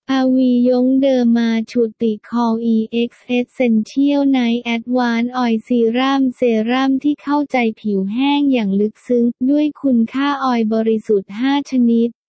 อาวียงเดอร์มาชูติคอล EX Essential Night Advanced Oil Serum เซรั่มที่เข้าใจผิวแห้งอย่างลึกซึ้งด้วยคุณค่าออยล์บริสุทธิ์5ชนิด